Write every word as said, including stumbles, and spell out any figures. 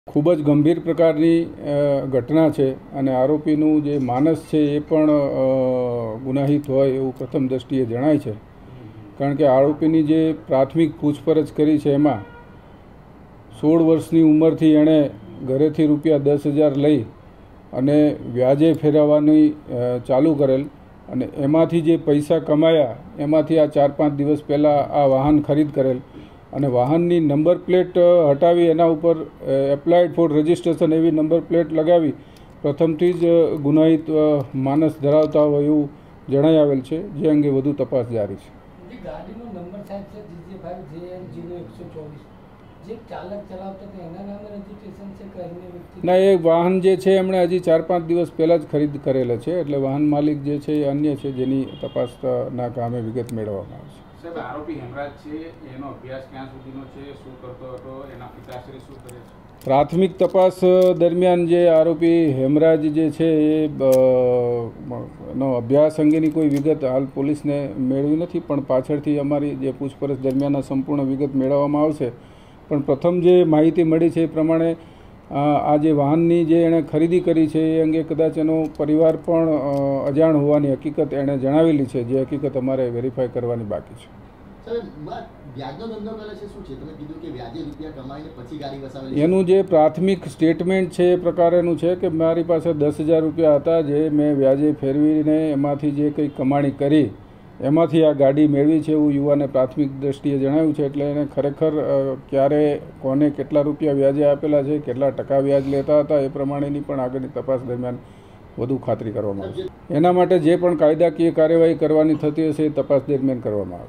ખૂબ જ ગંભીર પ્રકારની ઘટના છે અને આરોપીનું જે માનસ છે એ પણ ગુનાહિત હોય એવું પ્રથમ દ્રષ્ટિએ જણાય છે, કારણ કે આરોપીની જે પ્રાથમિક પૂછપરછ કરી છે એમાં સોળ વર્ષની ઉંમરથી એણે ઘરેથી રૂપિયા દસ હજાર લઈ અને વ્યાજે ફેરવવાની ચાલુ કરેલ અને એમાંથી જે પૈસા કમાયા એમાંથી આ ચાર પાંચ દિવસ પહેલાં આ વાહન ખરીદ કરેલ અને વાહનની નંબર પ્લેટ હટાવી એના ઉપર એપ્લાઇડ ફોર રજિસ્ટ્રેશન એવી નંબર પ્લેટ લગાવી પ્રથમથી જ ગુનાહિત માનસ ધરાવતા હોય એવું જણાઈ આવેલ છે, જે અંગે વધુ તપાસ જારી છે. ના, એ વાહન જે છે એમણે હજી ચાર પાંચ દિવસ પહેલાં જ ખરીદ કરેલા છે, એટલે વાહન માલિક જે છે એ અન્ય છે, જેની તપાસના કામે વિગત મેળવવામાં આવશે. સાહેબ, આરોપી હેમરાજ છે એનો અભ્યાસ ક્યાં સુધીનો છે, શું કરતો હતો, એના પિતાશ્રી શું કરે છે? પ્રાથમિક તપાસ દરમિયાન જે આરોપી હેમરાજ જે છે એ નો અભ્યાસ અંગેની કોઈ વિગત હાલ પોલીસને મેળવી નથી, પણ પાછળથી અમારી જે પૂછપરછ દરમિયાન સંપૂર્ણ વિગત મેળવવામાં આવશે. પણ પ્રથમ જે માહિતી મળી છે એ પ્રમાણે આ જે વાહનની જે એણે ખરીદી કરી છે એ અંગે કદાચ એનો પરિવાર પણ અજાણ હોવાની હકીકત એણે જણાવેલી છે, જે હકીકત અમારે વેરીફાઈ કરવાની બાકી છે. એનું જે પ્રાથમિક સ્ટેટમેન્ટ છે એ પ્રકારેનું છે કે મારી પાસે દસ હજાર રૂપિયા હતા, જે મેં વ્યાજે ફેરવીને એમાંથી જે કંઈ કમાણી કરી એમાંથી આ ગાડી મેળવી છે એવું યુવાને પ્રાથમિક દ્રષ્ટિએ જણાવ્યું છે. એટલે એને ખરેખર ક્યારે કોને કેટલા રૂપિયા વ્યાજે આપેલા છે, કેટલા ટકા વ્યાજ લેતા હતા એ પ્રમાણેની પણ આગળની તપાસ દરમિયાન વધુ ખાતરી કરવામાં આવશે. એના માટે જે પણ કાયદાકીય કાર્યવાહી કરવાની થતી હશે એ તપાસ દરમિયાન કરવામાં આવશે.